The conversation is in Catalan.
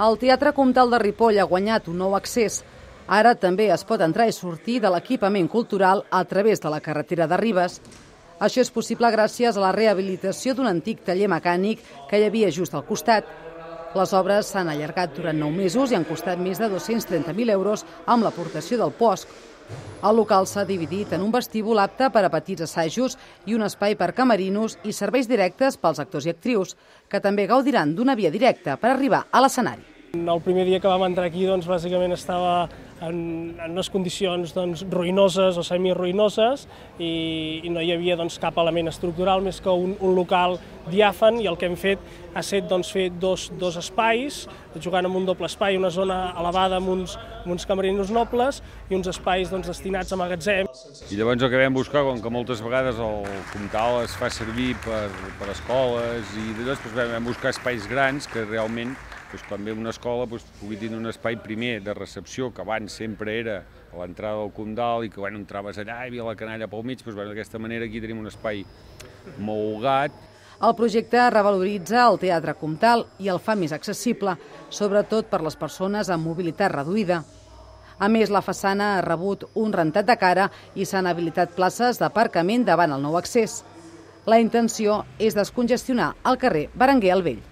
El Teatre Comtal de Ripoll ha guanyat un nou accés. Ara també es pot entrar i sortir de l'equipament cultural a través de la carretera de Ribes. Això és possible gràcies a la rehabilitació d'un antic taller mecànic que hi havia just al costat. Les obres s'han allargat durant 9 mesos i han costat més de 230.000 euros amb l'aportació del POSC. El local s'ha dividit en un vestíbul apte per a petits assajos i un espai per camerinos i serveis directes pels actors i actrius, que també gaudiran d'una via directa per arribar a l'escenari. El primer dia que vam entrar aquí, bàsicament estava en unes condicions ruïnoses o semiruïnoses i no hi havia cap element estructural més que un local diàfan, i el que hem fet ha estat fer dos espais, jugant amb un doble espai, una zona elevada amb uns camerinos nobles i uns espais destinats a magatzem. I llavors el que vam buscar, com que moltes vegades el Comtal es fa servir per escoles, i després vam buscar espais grans que realment, quan ve una escola, pugui tenir un espai primer de recepció, que abans sempre era a l'entrada del Comtal i que entraves allà i hi havia la canalla pel mig. D'aquesta manera aquí tenim un espai molt holgat. El projecte revaloritza el Teatre Comtal i el fa més accessible, sobretot per les persones amb mobilitat reduïda. A més, la façana ha rebut un rentat de cara i s'han habilitat places d'aparcament davant el nou accés. La intenció és descongestionar el carrer Berenguer el Vell.